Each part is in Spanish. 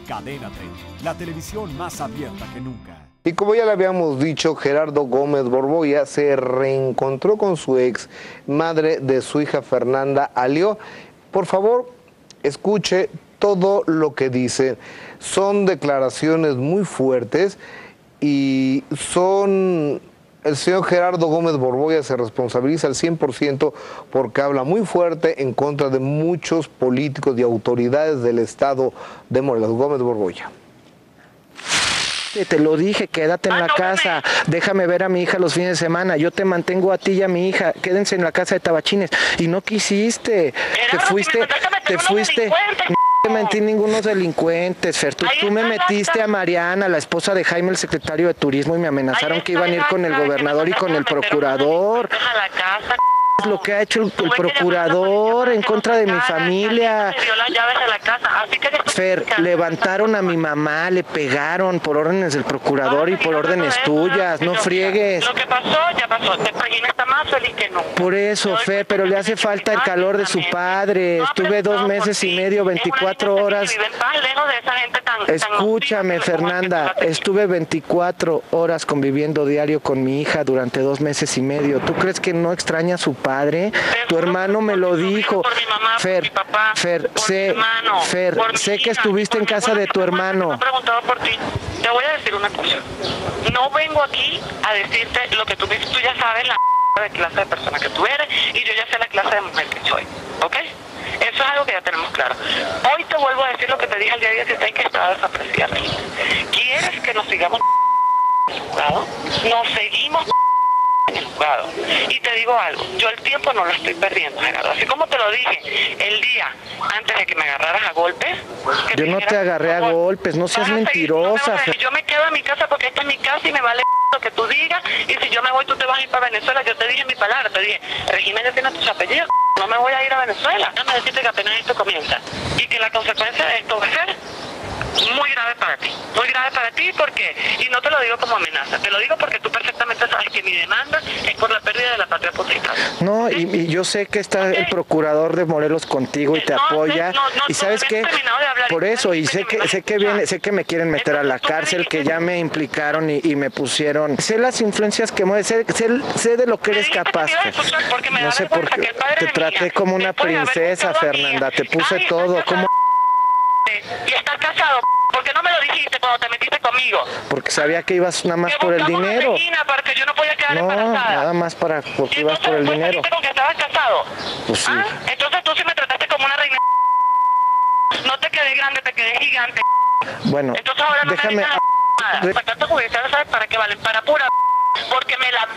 Cadena 30, la televisión más abierta que nunca. Y como ya le habíamos dicho, Gerardo Gómez Borboya se reencontró con su ex, madre de su hija Fernanda Alió. Por favor, escuche todo lo que dice. Son declaraciones muy fuertes y el señor Gerardo Gómez Borboya se responsabiliza al 100% porque habla muy fuerte en contra de muchos políticos y autoridades del estado de Morelos. Gómez Borboya. Te lo dije, quédate en la casa, déjame ver a mi hija los fines de semana, yo te mantengo a ti y a mi hija, quédense en la casa de Tabachines. Y no quisiste, te fuiste, no te mentí ningunos delincuentes, Fer, tú me metiste a Mariana, la esposa de Jaime, el secretario de Turismo, y me amenazaron que iban a ir con el gobernador y con el procurador. Es lo que ha hecho el procurador en contra de mi familia. Fer, levantaron a mi mamá, le pegaron por órdenes del procurador y por órdenes tuyas, no friegues. Lo que pasó, ya pasó. Regina está más feliz que nunca. Por eso, Fer, pero le hace falta el calor de su padre. Estuve 2 meses y medio, 24 horas. Escúchame, Fernanda, estuve 24 horas conviviendo diario con mi hija durante 2 meses y medio. ¿Tú crees que no extraña a su padre? Tu hermano me lo dijo. Fer, sé que estuviste en casa de tu hermano. Me he preguntado por ti. Te voy a decir una cosa. No vengo aquí a decirte lo que tú ya sabes la de clase de persona que tú eres y yo ya sé la clase de mujer que soy. ¿Ok? Eso es algo que ya tenemos claro. Hoy te vuelvo a decir lo que te dije al día 16 que estaba desapreciada. ¿Quieres que nos sigamos en el juzgado? Nos seguimos en el juzgado. Y te digo algo, yo el tiempo no lo estoy perdiendo, Gerardo. Así como te lo dije el día antes de que me agarraras a golpes. Yo no te agarré a golpes, no seas mentirosa. Yo me quedo en mi casa porque esta es mi casa y me vale lo que tú digas. Y si yo me voy, tú te vas a ir para Venezuela. Yo te dije mi palabra, te dije, Regina ya tiene tus apellidos, no me voy a ir a Venezuela. Déjame decirte que apenas esto comienza. Y que la consecuencia de esto va a ser muy grave para ti, porque, y no te lo digo como amenaza, te lo digo porque tú perfectamente sabes que mi demanda es por la pérdida de la patria potestad. No, y yo sé que está el procurador de Morelos contigo y te apoya, y sabes qué, por eso, y sé que me quieren meter a la cárcel, que ya me implicaron y me pusieron, sé las influencias que mueves, sé de lo que eres capaz, no sé por qué, te traté como una princesa, Fernanda, te puse todo, como... Y estás casado, ¿por qué no me lo dijiste cuando te metiste conmigo? Porque sabía que ibas nada más por el dinero. Regina, para que yo no podía quedar embarazada. Nada más porque ibas por el dinero. ¿Con que estabas casado? Pues sí. Entonces tú sí me trataste como una reina. No te quedé grande, te quedé gigante. Bueno, entonces ahora no déjame... me digas nada. Sacaste judicial, ¿sabes para qué valen? Para pura porque me la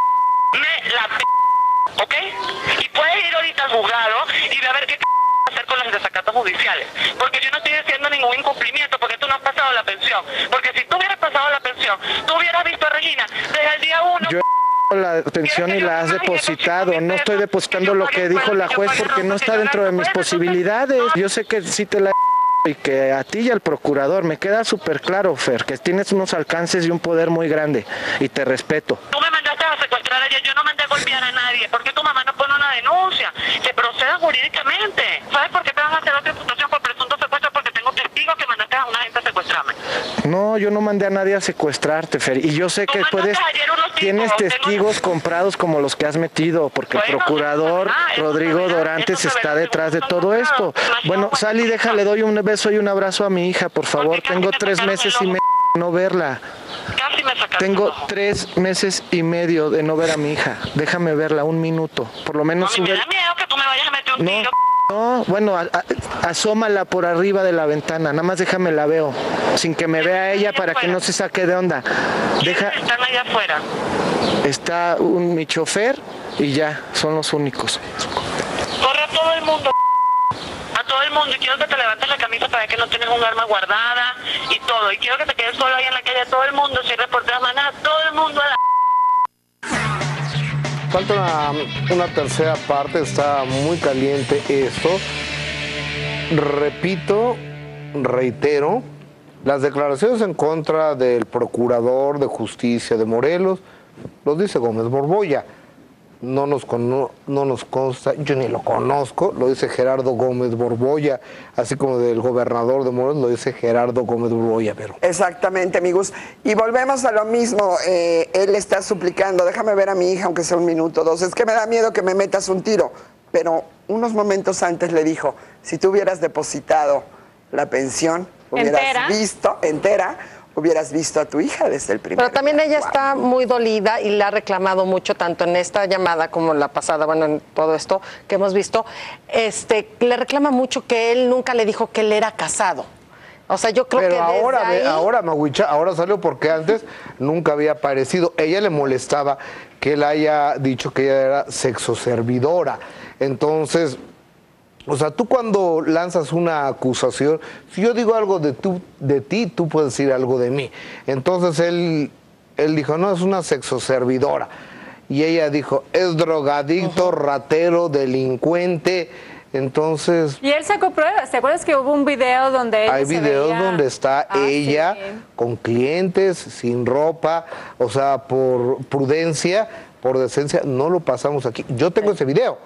¿ok? Y puedes ir ahorita al juzgado y ve a ver qué hacer con los desacatos judiciales, porque yo no estoy diciendo ningún incumplimiento, porque tú no has pasado la pensión, porque si tú hubieras pasado la pensión, tú hubieras visto a Regina desde el día 1. Yo la pensión y la has depositado, no estoy depositando lo que dijo la juez porque no está dentro de mis posibilidades. Yo sé que sí te la y que a ti y al procurador me queda súper claro, Fer, que tienes unos alcances y un poder muy grande y te respeto. Tú me mandaste a secuestrar a ella, yo no mandé a golpear a nadie, ¿por qué tu mamá no pone una denuncia? Que proceda jurídicamente. ¿Sabes por qué te vas a hacer otra imputación por presunto secuestro? Porque tengo testigos que mandaste a una gente a secuestrarme. No, yo no mandé a nadie a secuestrarte, Fer, y yo sé que tienes testigos comprados como los que has metido, porque el procurador Rodrigo Dorantes está detrás de todo esto. Bueno, sal y déjale, doy un beso y un abrazo a mi hija, por favor. Tengo 3 meses y medio de no verla. Tengo 3 meses y medio de no ver a mi hija. Déjame verla un minuto, por lo menos. Me da miedo que tú me vayas a meter un tiro. No, bueno, asómala por arriba de la ventana, nada más déjame la veo, sin que me vea ella para que no se saque de onda. Están allá afuera. Está mi chofer y ya, son los únicos. Corre a todo el mundo, y quiero que te levantes la camisa para ver que no tienes un arma guardada y todo, y quiero que te quedes solo ahí en la calle, todo el mundo, si reporteras maneja, todo el mundo a la... Falta una tercera parte, está muy caliente esto. Repito, reitero, las declaraciones en contra del procurador de justicia de Morelos, lo dice Gómez Borboya. no nos consta, yo ni lo conozco, lo dice Gerardo Gómez Borboya, así como del gobernador de Morelos lo dice Gerardo Gómez Borboya, pero... Exactamente, amigos. Y volvemos a lo mismo, él está suplicando, déjame ver a mi hija aunque sea 1 minuto, 2, es que me da miedo que me metas un tiro, pero unos momentos antes le dijo, si tú hubieras depositado la pensión, hubieras visto entera, hubieras visto a tu hija desde el primer Pero también ella está muy dolida y le ha reclamado mucho, tanto en esta llamada como en la pasada, bueno, en todo esto que hemos visto, le reclama mucho que él nunca le dijo que él era casado. O sea, yo creo que ahora, Maguicha, ahora salió porque antes nunca había aparecido. Ella le molestaba que él haya dicho que ella era sexoservidora. Entonces... O sea, tú cuando lanzas una acusación, si yo digo algo de ti, tú puedes decir algo de mí. Entonces él dijo, no, es una sexoservidora. Y ella dijo, es drogadicto, ratero, delincuente. Entonces... Y él sacó pruebas. ¿Te acuerdas que hubo un video donde ella hay videos donde está ella con clientes, sin ropa, o sea, por prudencia, por decencia, no lo pasamos aquí. Yo tengo ese video.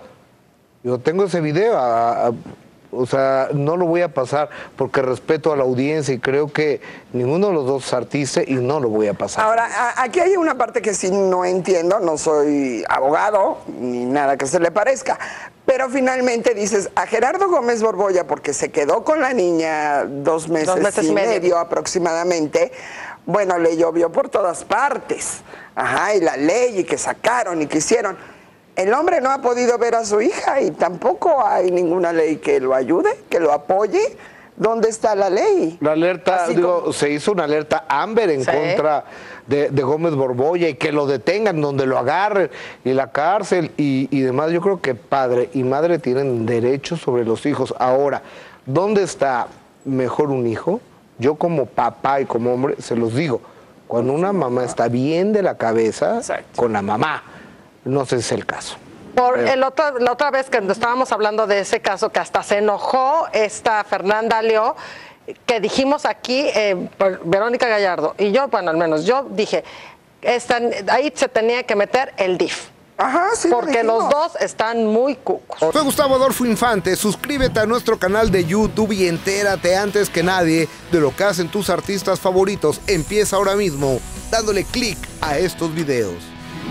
O sea, no lo voy a pasar porque respeto a la audiencia y creo que ninguno de los dos es artista y no lo voy a pasar. Ahora, aquí hay una parte que sí no entiendo, no soy abogado ni nada que se le parezca, pero finalmente dices a Gerardo Gómez Borboya, porque se quedó con la niña 2 meses y medio aproximadamente, bueno, le llovió por todas partes, y la ley y que sacaron y que hicieron. El hombre no ha podido ver a su hija y tampoco hay ninguna ley que lo ayude, que lo apoye. ¿Dónde está la ley? La alerta, se hizo una alerta Amber en contra de Gómez Borboya y que lo detengan, donde lo agarren, y la cárcel y demás. Yo creo que padre y madre tienen derechos sobre los hijos. Ahora, ¿dónde está mejor un hijo? Yo como papá y como hombre se los digo, cuando una mamá está bien de la cabeza, con la mamá. No sé si es el caso. La otra vez que estábamos hablando de ese caso, que hasta se enojó esta Fernanda Alio, que dijimos aquí, Verónica Gallardo, y yo, bueno, al menos yo dije, ahí se tenía que meter el DIF. Porque los dos están muy cucos. Soy Gustavo Adolfo Infante, suscríbete a nuestro canal de YouTube y entérate antes que nadie de lo que hacen tus artistas favoritos. Empieza ahora mismo dándole clic a estos videos.